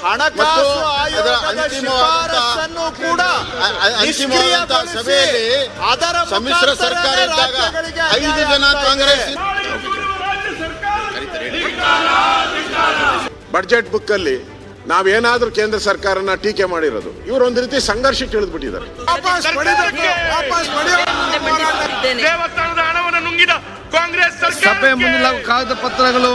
ಹಣಕಾಸು ಆಯೋಗದ ಶಿಫಾರಸನ್ನು ಕೂಡ ಸಭೆಯಲ್ಲಿ ಸಮ್ಮಿಶ್ರ ಸರ್ಕಾರ ಇದ್ದಾಗ 5 ಜನ ಕಾಂಗ್ರೆಸ್ ಬಡ್ಜೆಟ್ ಬುಕ್ ಅಲ್ಲಿ ನಾವೇನಾದ್ರೂ ಕೇಂದ್ರ ಸರ್ಕಾರನ ಟೀಕೆ ಮಾಡಿರೋದು ಇವರು ಒಂದು ರೀತಿ ಸಂಘರ್ಷಕ್ಕೆ ಇಳಿದ್ಬಿಟ್ಟಿದ್ದಾರೆ. ದೇವಸ್ಥಾನದ ಹಣವನ್ನು ನುಂಗಿದ ಕಾಂಗ್ರೆಸ್ ಸಭೆ ಮುಂದಿನ ಕಾಗದ ಪತ್ರಗಳು.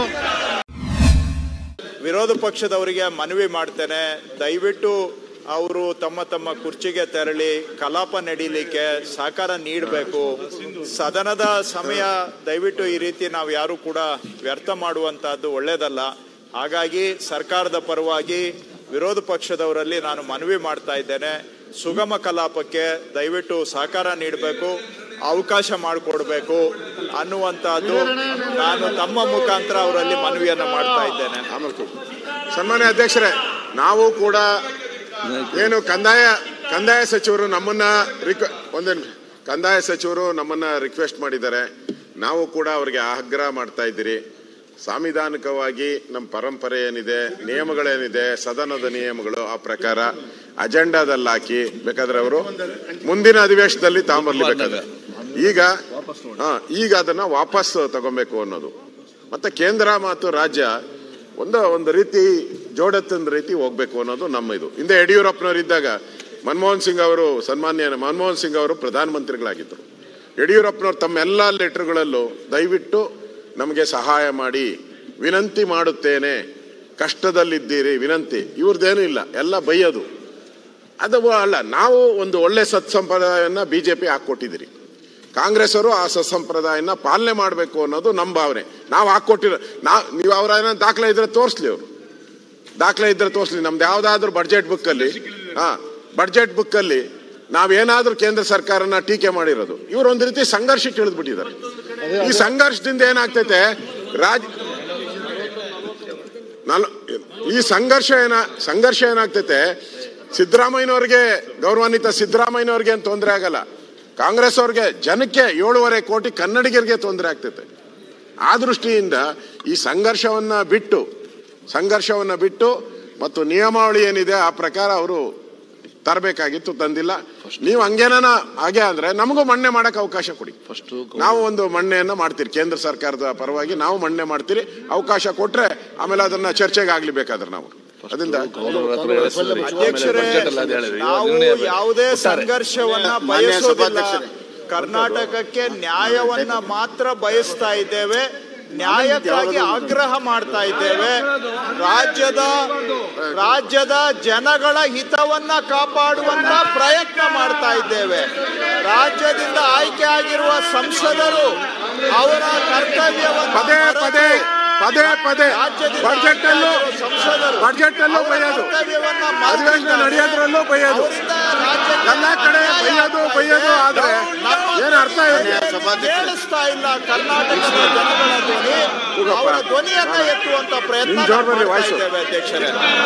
ವಿರೋಧ ಪಕ್ಷದವರಿಗೆ ಮನವಿ ಮಾಡ್ತೇನೆ, ದಯವಿಟ್ಟು ಅವರು ತಮ್ಮ ತಮ್ಮ ಕುರ್ಚಿಗೆ ತೆರಳಿ ಕಲಾಪ ನಡೀಲಿಕ್ಕೆ ಸಹಕಾರ ನೀಡಬೇಕು. ಸದನದ ಸಮಯ ದಯವಿಟ್ಟು ಈ ರೀತಿ ನಾವು ಯಾರು ಕೂಡ ವ್ಯರ್ಥ ಮಾಡುವಂತಹದ್ದು ಒಳ್ಳೆಯದಲ್ಲ. ಹಾಗಾಗಿ ಸರ್ಕಾರದ ಪರವಾಗಿ ವಿರೋಧ ಪಕ್ಷದವರಲ್ಲಿ ನಾನು ಮನವಿ ಮಾಡ್ತಾ ಇದ್ದೇನೆ, ಸುಗಮ ಕಲಾಪಕ್ಕೆ ದಯವಿಟ್ಟು ಸಹಕಾರ ನೀಡಬೇಕು, ಅವಕಾಶ ಮಾಡಿಕೊಡ್ಬೇಕು ಅನ್ನುವಂಥದ್ದು ನಾನು ತಮ್ಮ ಮುಖಾಂತರ ಅವರಲ್ಲಿ ಮನವಿಯನ್ನು ಮಾಡ್ತಾ ಇದ್ದೇನೆ. ಸನ್ಮಾನ್ಯ ಅಧ್ಯಕ್ಷರೇ, ನಾವು ಕೂಡ ಏನು ಕಂದಾಯ ಸಚಿವರು ನಮ್ಮನ್ನ ಕಂದಾಯ ಸಚಿವರು ನಮ್ಮನ್ನ ರಿಕ್ವೆಸ್ಟ್ ಮಾಡಿದ್ದಾರೆ. ನಾವು ಕೂಡ ಅವರಿಗೆ ಆಗ್ರಹ ಮಾಡ್ತಾ ಇದ್ದೀರಿ. ಸಾಂವಿಧಾನಿಕವಾಗಿ ನಮ್ಮ ಪರಂಪರೆ ಏನಿದೆ, ನಿಯಮಗಳೇನಿದೆ, ಸದನದ ನಿಯಮಗಳು, ಆ ಪ್ರಕಾರ ಅಜೆಂಡಾದಲ್ಲಿ ಹಾಕಿ ಬೇಕಾದ್ರೆ ಅವರು ಮುಂದಿನ ಅಧಿವೇಶನದಲ್ಲಿ ತಗೊಂಬರ್ಲಿ ಬೇಕಾದ್ರೆ. ಈಗ ಅದನ್ನ ವಾಪಸ್ ತಗೊಬೇಕು ಅನ್ನೋದು. ಮತ್ತೆ ಕೇಂದ್ರ ಮತ್ತು ರಾಜ್ಯ ಒಂದು ರೀತಿ ಜೋಡೆತ್ತಿನ ರೀತಿ ಹೋಗ್ಬೇಕು ಅನ್ನೋದು ನಮ್ಮ ಇದು. ಹಿಂದೆ ಯಡಿಯೂರಪ್ಪನವರು ಇದ್ದಾಗ ಸನ್ಮಾನ್ಯ ಮನಮೋಹನ್ ಸಿಂಗ್ ಅವರು ಪ್ರಧಾನಮಂತ್ರಿಗಳಾಗಿದ್ದರು. ಯಡಿಯೂರಪ್ಪನವರು ತಮ್ಮೆಲ್ಲ ಲೆಟರ್ಗಳಲ್ಲೂ ದಯವಿಟ್ಟು ನಮಗೆ ಸಹಾಯ ಮಾಡಿ, ವಿನಂತಿ ಮಾಡುತ್ತೇನೆ, ಕಷ್ಟದಲ್ಲಿದ್ದೀರಿ ವಿನಂತಿ, ಇವ್ರದ್ದೇನೂ ಇಲ್ಲ, ಎಲ್ಲ ಬೈಯೋದು. ಅದು ಅಲ್ಲ, ನಾವು ಒಂದು ಒಳ್ಳೆ ಸತ್ಸಂಪ್ರದಾಯನ ಬಿಜೆಪಿ ಹಾಕೊಟ್ಟಿದ್ದೀರಿ. ಕಾಂಗ್ರೆಸ್ ಅವರು ಆ ಸತ್ಸಂಪ್ರದಾಯನ ಪಾಲನೆ ಮಾಡಬೇಕು ಅನ್ನೋದು ನಮ್ಮ ಭಾವನೆ. ನಾವು ಹಾಕೊಟ್ಟಿರೋ ನೀವು ಅವರ ಏನೋ ದಾಖಲೆ ಇದ್ರೆ ತೋರಿಸ್ಲಿ, ಅವರು ದಾಖಲೆ ಇದ್ರೆ ತೋರಿಸ್ಲಿ. ನಮ್ದು ಯಾವ್ದಾದ್ರು ಬಡ್ಜೆಟ್ ಬುಕ್ ಅಲ್ಲಿ ನಾವೇನಾದ್ರೂ ಕೇಂದ್ರ ಸರ್ಕಾರನ ಟೀಕೆ ಮಾಡಿರೋದು ಇವರು ಒಂದು ರೀತಿ ಸಂಘರ್ಷಕ್ಕೆ ಇಳಿದ್ಬಿಟ್ಟಿದ್ದಾರೆ. ಈ ಸಂಘರ್ಷದಿಂದ ಏನಾಗ್ತೈತೆ, ಈ ಸಂಘರ್ಷ ಏನಾಗ್ತೈತೆ, ಸಿದ್ದರಾಮಯ್ಯನವ್ರಿಗೆ, ಗೌರವಾನ್ವಿತ ಸಿದ್ದರಾಮಯ್ಯನವ್ರಿಗೆ ಏನು ತೊಂದರೆ ಆಗಲ್ಲ, ಕಾಂಗ್ರೆಸ್ ಅವ್ರಿಗೆ, ಜನಕ್ಕೆ 7.5 ಕೋಟಿ ಕನ್ನಡಿಗರಿಗೆ ತೊಂದರೆ ಆಗ್ತೈತೆ. ಆ ದೃಷ್ಟಿಯಿಂದ ಈ ಸಂಘರ್ಷವನ್ನ ಬಿಟ್ಟು ಮತ್ತು ನಿಯಮಾವಳಿ ಏನಿದೆ ಆ ಪ್ರಕಾರ ಅವರು ತರಬೇಕಾಗಿತ್ತು, ತಂದಿಲ್ಲ. ನೀವು ಹಾಗೆ ಅಂದ್ರೆ ನಮಗೂ ಮಣ್ಣೆ ಮಾಡಕ್ಕೆ ಅವಕಾಶ ಕೊಡಿ. ನಾವು ಒಂದು ಮಣ್ಣೆಯನ್ನ ಮಾಡ್ತೀರಿ, ಕೇಂದ್ರ ಸರ್ಕಾರದ ಪರವಾಗಿ ನಾವು ಮಣ್ಣೆ ಮಾಡ್ತೀರಿ. ಅವಕಾಶ ಕೊಟ್ರೆ ಆಮೇಲೆ ಅದನ್ನ ಚರ್ಚೆಗೆ ಆಗ್ಲಿ ಬೇಕಾದ್ರೆ ನಾವು ಅದರಿಂದ. ಅಧ್ಯಕ್ಷರೇ, ನಾವು ಯಾವುದೇ ಸಂಘರ್ಷವನ್ನ ಬಯಸೋದಿಲ್ಲ. ಕರ್ನಾಟಕಕ್ಕೆ ನ್ಯಾಯವನ್ನ ಮಾತ್ರ ಬಯಸ್ತಾ ಇದ್ದೇವೆ, ನ್ಯಾಯಕ್ಕಾಗಿ ಆಗ್ರಹ ಮಾಡ್ತಾ ಇದ್ದೇವೆ. ರಾಜ್ಯದ ಜನಗಳ ಹಿತವನ್ನ ಕಾಪಾಡುವಂತ ಪ್ರಯತ್ನ ಮಾಡ್ತಾ ಇದ್ದೇವೆ. ರಾಜ್ಯದಿಂದ ಆಯ್ಕೆ ಆಗಿರುವ ಸಂಸದರು ಅವರ ಕರ್ತವ್ಯವನ್ನು ಪದೇ ಬಜೆಟ್ ಅಲ್ಲೂ ಬೈಯೋದು, ಅಧಿವೇಶನ ನಡೆಯೋದ್ರಲ್ಲೂ ಬೈಯೋದು, ಎಲ್ಲ ಕಡೆ ಬೈಯೋದು. ಆದ್ರೆ ಏನು ಅರ್ಥ ಕೇಳಿಸ್ತಾ ಇಲ್ಲ. ಕರ್ನಾಟಕದ ಜನಗಳ ಧ್ವನಿ, ಅವರ ಧ್ವನಿಯನ್ನ ಎತ್ತುವಂತ ಪ್ರಯತ್ನ ಮಾಡ್ತಾ ಇದ್ದೇವೆ. ಅಧ್ಯಕ್ಷರೇ,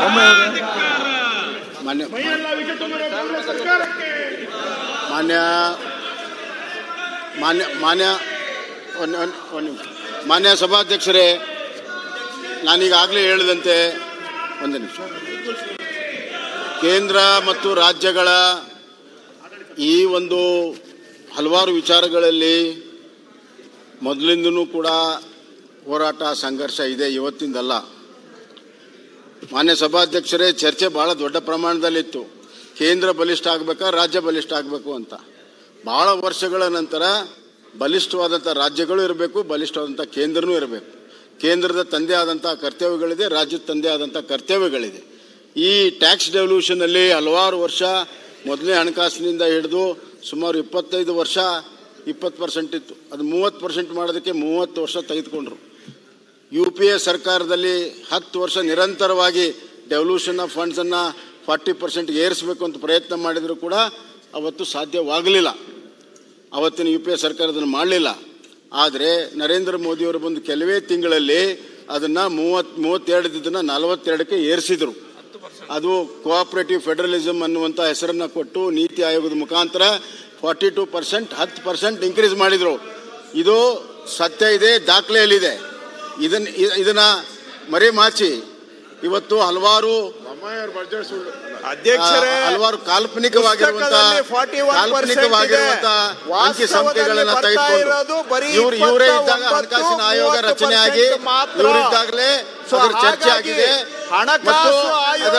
ಮಾನ್ಯ ಸಭಾಧ್ಯಕ್ಷರೇ, ನಾನೀಗಾಗಲೇ ಹೇಳಿದಂತೆ, ಒಂದು ನಿಮಿಷ, ಕೇಂದ್ರ ಮತ್ತು ರಾಜ್ಯಗಳ ಈ ಒಂದು ಹಲವಾರು ವಿಚಾರಗಳಲ್ಲಿ ಮೊದಲಿಂದನೂ ಕೂಡ ಹೋರಾಟ ಸಂಘರ್ಷ ಇದೆ, ಇವತ್ತಿಂದಲ್ಲ. ಮಾನ್ಯ ಸಭಾಧ್ಯಕ್ಷರೇ, ಚರ್ಚೆ ಭಾಳ ದೊಡ್ಡ ಪ್ರಮಾಣದಲ್ಲಿತ್ತು. ಕೇಂದ್ರ ಬಲಿಷ್ಠ ಆಗಬೇಕಾ, ರಾಜ್ಯ ಬಲಿಷ್ಠ ಆಗಬೇಕು ಅಂತ. ಭಾಳ ವರ್ಷಗಳ ನಂತರ ಬಲಿಷ್ಠವಾದಂಥ ರಾಜ್ಯಗಳು ಇರಬೇಕು, ಬಲಿಷ್ಠವಾದಂಥ ಕೇಂದ್ರನೂ ಇರಬೇಕು. ಕೇಂದ್ರದ ತಂದೆ ಆದಂಥ ಕರ್ತವ್ಯಗಳಿದೆ, ರಾಜ್ಯದ ತಂದೆ ಆದಂಥ ಕರ್ತವ್ಯಗಳಿದೆ. ಈ ಟ್ಯಾಕ್ಸ್ ಡೆವಲ್ಯೂಷನಲ್ಲಿ ಹಲವಾರು ವರ್ಷ, ಮೊದಲನೇ ಹಣಕಾಸಿನಿಂದ ಹಿಡಿದು ಸುಮಾರು 25 ವರ್ಷ 20% ಇತ್ತು. ಅದು 30% ಮಾಡೋದಕ್ಕೆ 30 ವರ್ಷ ತೆಗೆದುಕೊಂಡ್ರು. UPA ಸರ್ಕಾರದಲ್ಲಿ 10 ವರ್ಷ ನಿರಂತರವಾಗಿ ಡೆವಲ್ಯೂಷನ್ ಆಫ್ ಫಂಡ್ಸನ್ನು 40% ಏರಿಸಬೇಕು ಅಂತ ಪ್ರಯತ್ನ ಮಾಡಿದರೂ ಕೂಡ ಅವತ್ತು ಸಾಧ್ಯವಾಗಲಿಲ್ಲ. ಅವತ್ತಿನ UPA ಸರ್ಕಾರ ಅದನ್ನು ಮಾಡಲಿಲ್ಲ. ಆದರೆ ನರೇಂದ್ರ ಮೋದಿಯವರು ಬಂದು ಕೆಲವೇ ತಿಂಗಳಲ್ಲಿ ಅದನ್ನು 32 42ಕ್ಕೆ ಏರಿಸಿದರು. ಅದು ಕೋಆಪರೇಟಿವ್ ಫೆಡರಲಿಸಮ್ ಅನ್ನುವಂಥ ಹೆಸರನ್ನು ಕೊಟ್ಟು ನೀತಿ ಆಯೋಗದ ಮುಖಾಂತರ 42% 10% ಇನ್ಕ್ರೀಸ್ ಮಾಡಿದರು. ಇದು ಸತ್ಯ ಇದೆ, ದಾಖಲೆಯಲ್ಲಿದೆ. ಇದನ್ನು ಮರೆಮಾಚಿ ಇವತ್ತು ಹಲವಾರು ಅಧ್ಯಕ್ಷರೇ, ಹಲವಾರು ಕಾಲ್ಪನಿಕವಾಗಿರುವಂತಹ ಅಂಕಿ ಸಂಖ್ಯೆಗಳನ್ನ ತೆಗೆದುಕೊಂಡು ಇವರೇ ಇದ್ದಾಗ ಹಣಕಾಸಿನ ಆಯೋಗ ರಚನೆಯಾಗಿ ಇವರಿದ್ದಾಗಲೇ ಅದರ ಚರ್ಚೆ ಆಗಿದೆ. ಹಣಕಾಸು ಆಯೋಗದ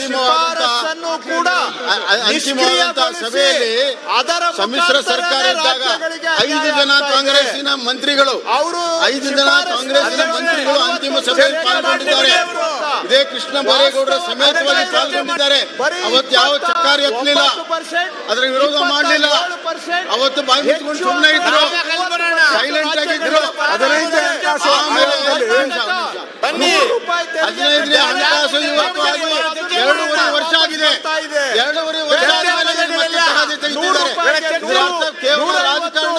ಅಂತಿಮವಾದಂತಹ ಸಭೆಯಲ್ಲಿ ಸಮ್ಮಿಶ್ರ ಸರ್ಕಾರ ಇದ್ದಾಗ 5 ಜನ ಕಾಂಗ್ರೆಸ್ಸಿನ ಮಂತ್ರಿಗಳು 5 ಜನ ಕಾಂಗ್ರೆಸ್ಸಿನ ಮಂತ್ರಿಗಳು ಅಂತಿಮ ಸಭೆಯಲ್ಲಿ ಪಾಲ್ಗೊಂಡಿದ್ದಾರೆ. ಇದೇ ಕೃಷ್ಣ ಬೈರೇಗೌಡರ ಸಮೇತವಾಗಿ ಪಾಲ್ಗೊಂಡಿದ್ದಾರೆ. ಅವತ್ತು ಯಾವ ಚಕ್ಕಾರ ಎತ್ತಲಿಲ್ಲ, ಅದರ ವಿರೋಧ ಮಾಡಲಿಲ್ಲ. ಅವತ್ತು ಬಾಯಿ ಮುಚ್ಚಿಕೊಂಡು ಸುಮ್ಮನೆ ಇದ್ರು, ಸೈಲೆಂಟ್ ಆಗಿದ್ರು. 15ನೇ ಹಣಕಾಸು ಇವತ್ತು ಆಗಿ 2.5 ವರ್ಷ ಆಗಿದೆ. 2.5 ವರ್ಷ ಆದ್ಮೇಲೆ ಕೇವಲ ರಾಜಕಾರಣ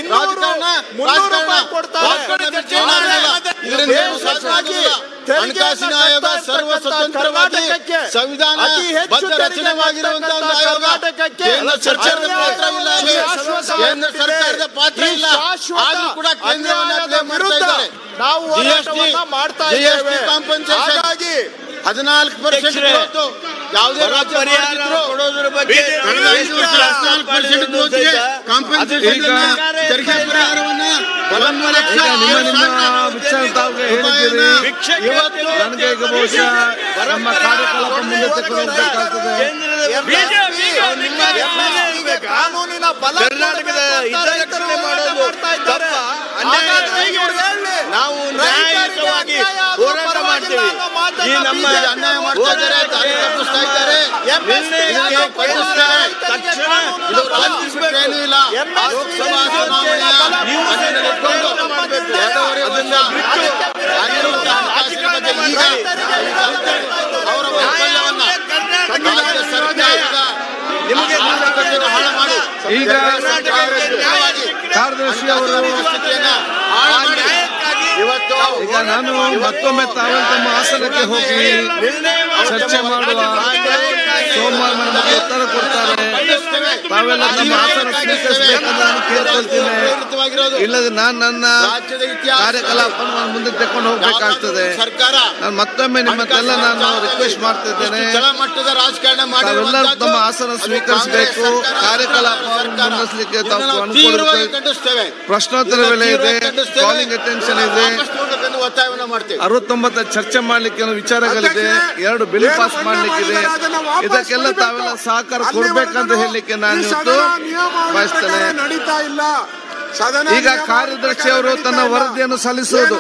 ಹಣಕಾಸಿನ ಆಯೋಗ ಸರ್ವ ಸ್ವತಂತ್ರವಾಗಿ ಸಂವಿಧಾನ ಬದ್ಧ ರಚನೆವಾಗಿರುವಂತಹ ಒಂದು ಆಯೋಗ. ಕೇಂದ್ರ ಸರ್ಕಾರದ ಪಾತ್ರ ಇಲ್ಲ, ಕೇಂದ್ರ ಸರ್ಕಾರದ ಪಾತ್ರ ಇಲ್ಲ. ಆದ್ರೂ ಕೂಡ ಕೇಂದ್ರವನ್ನ ಪ್ಲೇ ಮಾಡ್ತಾ ಇದ್ದಾರೆ. GST ಕಾಂಪನ್ಸೇಷನ್ 14% ಗ್ರೋತ್ ಯಾವುದೇ ರಾಜ್ಯ ಕೊಡೋದ್ರ ಬಗ್ಗೆ 14% ಗ್ರೋತ್ಗೆ ಕಾಂಪನ್ಸೇಷನ್ ತೆರಿಗೆ ಪರಿಹಾರವನ್ನ 1 ಲಕ್ಷ ನನಗೆ ಈಗ ಬಹುಶಃ ನಮ್ಮ ಕಾರ್ಯಕಲಾಪ ಮುಂದೆ ತೆಗೆದುಕೊಳ್ಳಬೇಕಾಗ್ತದೆ. ಕಾನೂನಿನ ಬಲ ಕರ್ನಾಟಕದ ಹಿತರಕ್ಷಣೆ ಮಾಡೋದು ತಪ್ಪ, ನಾವು ನ್ಯಾಯಯುತವಾಗಿ ಹೋರಾಟ ಮಾಡ್ತೀವಿ. ಈ ನಮ್ಮ ಅನ್ಯಾಯ ಮಾಡ್ತಾ ಇದ್ದಾರೆ, ದಾರಿ ತಪ್ಪಿಸ್ತಾ ಇದ್ದಾರೆ. ತಕ್ಷಣ ಏನೂ ಇಲ್ಲ. ಲೋಕಸಭಾ ಚುನಾವಣೆಯ ಈಗ ಅವರ ವೈಫಲ್ಯವನ್ನ ರಾಜ್ಯ ಸರ್ಕಾರ ನಿಮಗೆ ಹಾಳು ಮಾಡಿ ಈಗ ಕಾರ್ಯದರ್ಶಿ ಅವರು ಇವತ್ತು ಈಗ ನಾನು ಮತ್ತೊಮ್ಮೆ ತಾವೆಲ್ಲ ತಮ್ಮ ಆಸನಕ್ಕೆ ಹೋಗಿ ಚರ್ಚೆ ಮಾಡುವ ಸೋಮವಾರ ನಮಗೆ ಉತ್ತರ ಕೊಡ್ತಾರೆ. ತಾವೆಲ್ಲ ನಮ್ಮ ಆಸನ ಸ್ವೀಕರಿಸಬೇಕಂತ ನಾನು ಕೇಳ್ಕೊಳ್ತೀನಿ. ಇಲ್ಲದೆ ನಾನು ನನ್ನ ಕಾರ್ಯಕಲಾಪವನ್ನು ಮುಂದೆ ತಕೊಂಡು ಹೋಗ್ಬೇಕಾಗ್ತದೆ. ನಾನು ಮತ್ತೊಮ್ಮೆ ನಿಮ್ಮನ್ನೆಲ್ಲ ನಾನು ರಿಕ್ವೆಸ್ಟ್ ಮಾಡ್ತಿದ್ದೇನೆ, ತಾವೆಲ್ಲರೂ ತಮ್ಮ ಆಸನ ಸ್ವೀಕರಿಸಬೇಕು. ಕಾರ್ಯಕಲಾಪ ಮುಂದುವರಿಸಲಿಕ್ಕೆ ತಾವು ಅನುಕೂಲ. ಪ್ರಶ್ನೋತ್ತರ ವೇಳೆ ಇದೆ, ಕಾಲಿಂಗ್ ಅಟೆನ್ಷನ್ ಇದೆ, 69 ಚರ್ಚೆ ಮಾಡ್ಲಿಕ್ಕೆ ವಿಚಾರಗಳಿದೆ, 2 ಬಿಲ್ ಪಾಸ್ ಮಾಡ್ಲಿಕ್ಕಿದೆ. ಇದಕ್ಕೆಲ್ಲ ತಾವೆಲ್ಲ ಸಹಕಾರ ಕೊಡ್ಬೇಕಂತ ಹೇಳಲಿಕ್ಕೆ ನಾನು ಇವತ್ತು ಬಯಸ್ತೇನೆ. ಈಗ ಕಾರ್ಯದರ್ಶಿ ಅವರು ತನ್ನ ವರದಿಯನ್ನು ಸಲ್ಲಿಸುವುದು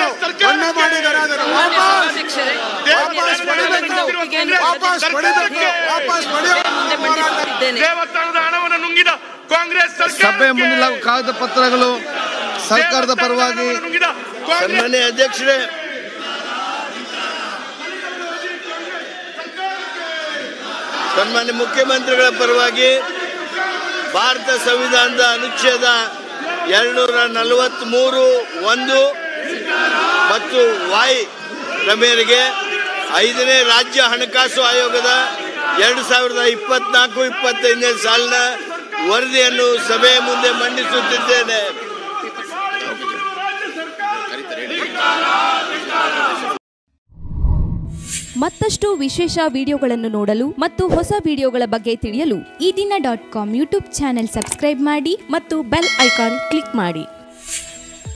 ದೇವಸ್ಥಾನದ ಹಣವನ್ನು ನುಂಗಿದ ಕಾಂಗ್ರೆಸ್ ಸಭೆ ಮುಂದಿನ ಕಾಗದ ಪತ್ರಗಳು ಸರ್ಕಾರದ ಪರವಾಗಿ. ಸನ್ಮಾನ್ಯ ಅಧ್ಯಕ್ಷರೇ, ಸನ್ಮಾನ್ಯ ಮುಖ್ಯಮಂತ್ರಿಗಳ ಪರವಾಗಿ ಭಾರತ ಸಂವಿಧಾನದ ಅನುಚ್ಛೇದ 243(1) ಮತ್ತು ವಾಯ್ ಮೇರೆಗೆ 5ನೇ ರಾಜ್ಯ ಹಣಕಾಸು ಆಯೋಗದ 2024-25ನೇ ಸಾಲಿನ ವರದಿಯನ್ನು ಸಭೆಯ ಮುಂದೆ ಮಂಡಿಸುತ್ತಿದ್ದೇನೆ. ಮತ್ತಷ್ಟು ವಿಶೇಷ ವಿಡಿಯೋಗಳನ್ನು ನೋಡಲು ಮತ್ತು ಹೊಸ ವಿಡಿಯೋಗಳ ಬಗ್ಗೆ ತಿಳಿಯಲು ಈ ದಿನ .com ಯೂಟ್ಯೂಬ್ ಚಾನೆಲ್ ಸಬ್ಸ್ಕ್ರೈಬ್ ಮಾಡಿ ಮತ್ತು ಬೆಲ್ ಐಕಾನ್ ಕ್ಲಿಕ್ ಮಾಡಿ.